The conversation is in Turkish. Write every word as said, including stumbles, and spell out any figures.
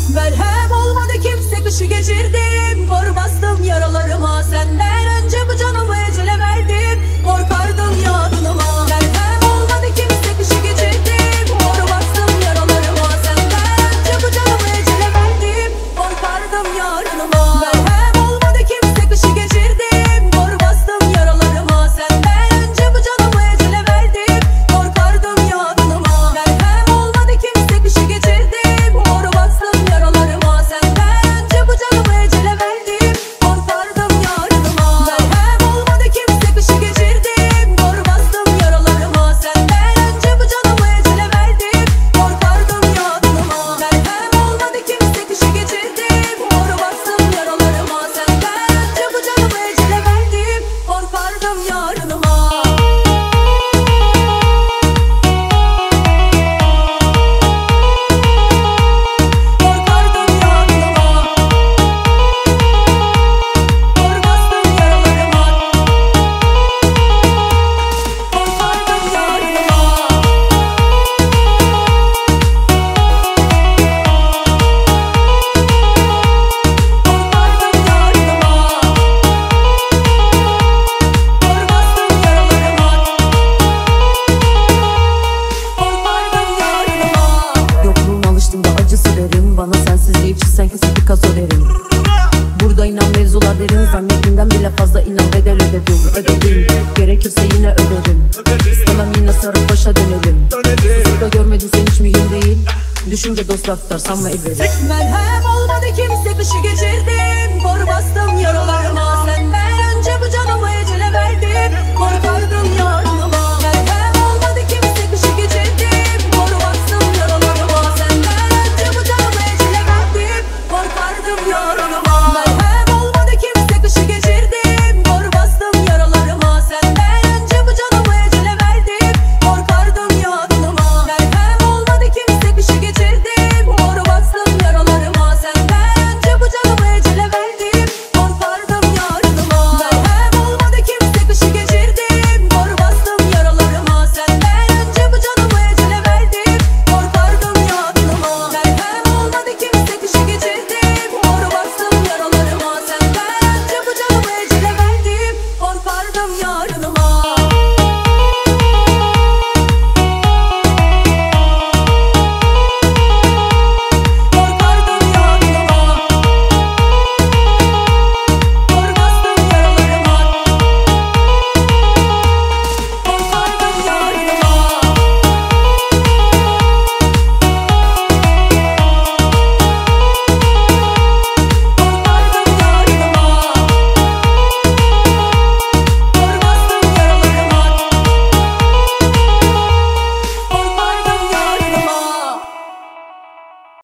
Merhem olmadı kimse, kışı geçirdim. Kor bastım yaralarıma, senden önce bu canımı ecele verdim. Korkardım yardımıma. Merhem olmadı kimse, kışı geçirdim. Kor bastım yaralarıma, senden önce bu canımı ecele verdim. Korkardım yardımıma. Merhem olmadı kimse, kışı geçirdim. Kor bastım yaralarıma, senden önce bu canımı ecele verdim. Korkardım yardımıma. Merhem olmadı kimse, kışı geçirdim. Kor bastım yaralarıma, senden önce bu canımı ecele verdim. Korkardım yardımıma. Merhem olmadı kimse, kışı geçirdim. Kor bastım yaralarıma, senden önce bu canımı ecele verdim. Korkardım yardımıma. Merhem olmadı kimse, kışı geçirdim. Kor bastım yaralarıma, senden önce bu canımı ecele verdim. Korkardım yardımıma. Yokluğuna alıştım da acısı derim. Bana sensizliği çizsen kesip kaz öderim. Burada inan mevzular derin. Zannettiğimden bile fazla inan bedel ödedim. Ödedim, gerekirse yine öderim. İstemem yine sarıp başa dönelim. Burada görmedin sen hiç mühim değil. Düşünce dostlar tutar sanma el verir. Merhem olmadı kimse, kışı geçirdim. Kor bastım yaralarıma,